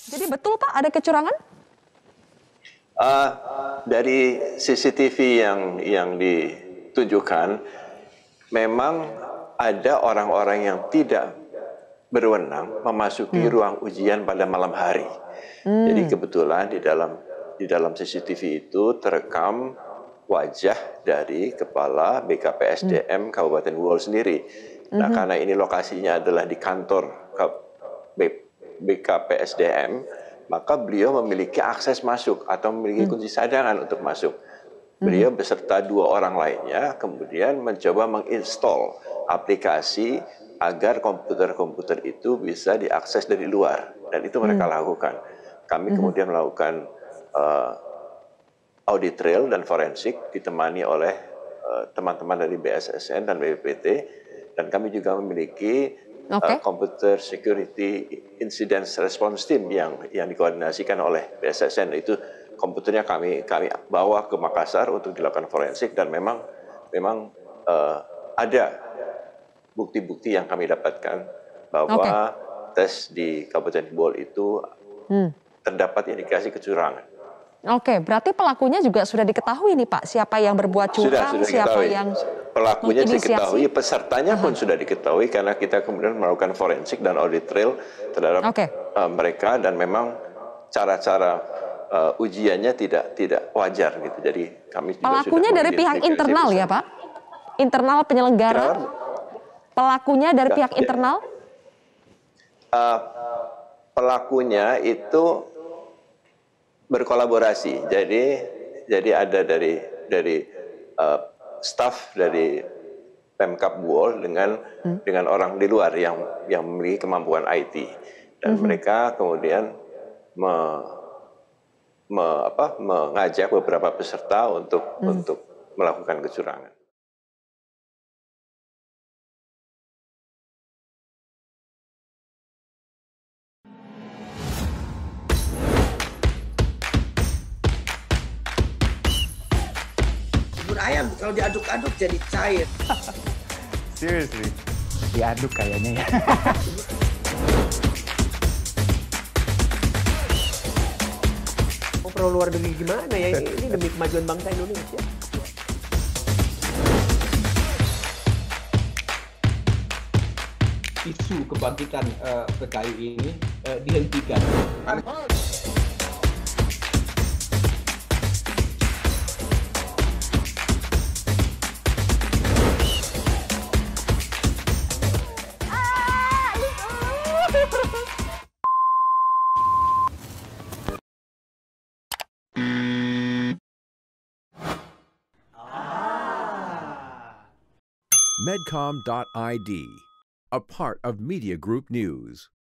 Jadi betul Pak ada kecurangan? Dari CCTV yang ditunjukkan, memang ada orang-orang yang tidak berwenang memasuki ruang ujian pada malam hari. Jadi kebetulan di dalam CCTV itu terekam wajah dari kepala BKPSDM Kabupaten Bohol sendiri. Nah, karena ini lokasinya adalah di kantor BKPSDM, maka beliau memiliki akses masuk atau memiliki kunci cadangan untuk masuk. Beliau beserta 2 orang lainnya kemudian mencoba menginstall aplikasi agar komputer-komputer itu bisa diakses dari luar, dan itu mereka lakukan. Kami kemudian melakukan audit trail dan forensik ditemani oleh teman-teman dari BSSN dan BPPT, dan kami juga memiliki Computer Security Incident Response Team yang dikoordinasikan oleh BSSN. Itu komputernya kami bawa ke Makassar untuk dilakukan forensik, dan memang ada bukti-bukti yang kami dapatkan bahwa tes di Kabupaten Bohol itu terdapat indikasi kecurangan. Oke, berarti pelakunya juga sudah diketahui nih Pak, siapa yang berbuat curang, siapa yang pelakunya diketahui, pesertanya pun sudah diketahui karena kita kemudian melakukan forensik dan audit trail terhadap mereka, dan memang cara-cara ujiannya tidak wajar gitu. Jadi kami juga pelakunya dari pihak internal ya Pak? Internal penyelenggara? Pelakunya dari pihak internal? Pelakunya itu berkolaborasi. Jadi ada dari staf dari Pemkab Bohol dengan orang di luar yang memiliki kemampuan IT, dan mereka kemudian mengajak beberapa peserta untuk melakukan kecurangan. Bubur ayam kalau diaduk-aduk jadi cair. Seriously, diaduk kayaknya ya. Mau pro luar negeri gimana ya? Ini demi kemajuan bangsa Indonesia. Isu kebangkitan PKI ini dihentikan. Medcom.id, a part of Media Group News.